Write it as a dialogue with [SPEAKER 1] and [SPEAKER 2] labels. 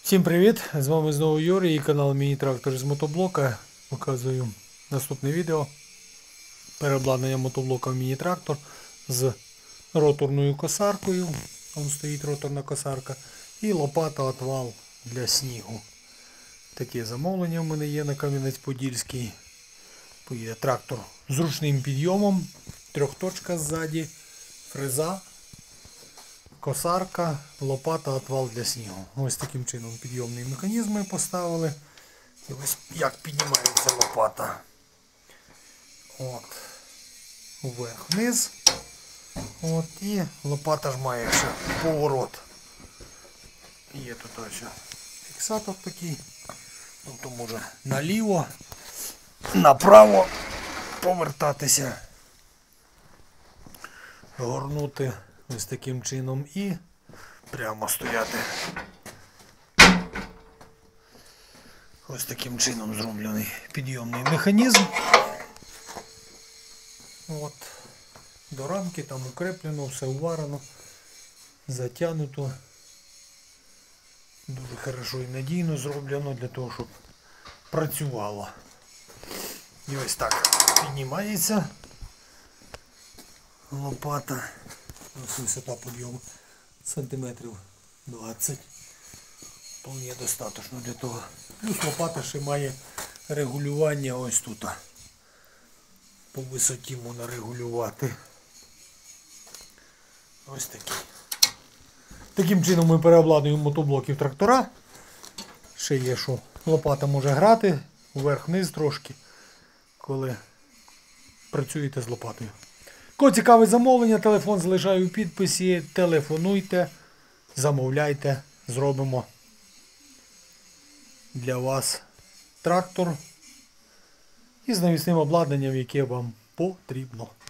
[SPEAKER 1] Всім привіт! З вами знову Юрій і канал Міні-трактор з мотоблока. Показую наступне відео. Переобладнання мотоблока в міні-трактор з роторною косаркою. Там стоїть роторна косарка. І лопата-отвал для снігу. Таке замовлення в мене є на Кам'янець-Подільський. Поїде трактор з ручним підйомом. Трьохточка ззаді, фреза, косарка, лопата, отвал для снігу. Ось таким чином підйомний механізм ми поставили. І ось як піднімається лопата. От. Вверх-вниз. От. І лопата ж має ще поворот. Є тут ось фіксатор такий. Тобто може наліво, направо повертатися. Горнути ось таким чином і прямо стояти. Ось таким чином зроблений підйомний механізм. От. До рамки там укріплено, все уварено, затягнуто. Дуже хорошо і надійно зроблено для того, щоб працювало. І ось так піднімається лопата. Ось висота підйому сантиметрів 20. Вполне достатньо для того. Плюс лопата ще має регулювання ось тут. По висоті можна регулювати. Ось такий. Таким чином ми переобладнуємо мотоблоків трактора. Ще є, що лопата може грати вверх-вниз трошки, коли працюєте з лопатою. Кого цікавить замовлення, телефон залишаю у підписі. Телефонуйте, замовляйте, зробимо для вас трактор із навісним обладнанням, яке вам потрібно.